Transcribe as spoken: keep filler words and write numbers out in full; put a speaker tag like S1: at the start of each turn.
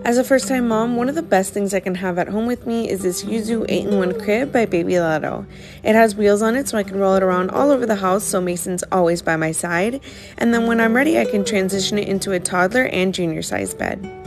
S1: As a first-time mom, one of the best things I can have at home with me is this Yuzu eight in one crib by Baby Lotto. It has wheels on it so I can roll it around all over the house so Mason's always by my side, and then when I'm ready I can transition it into a toddler and junior size bed.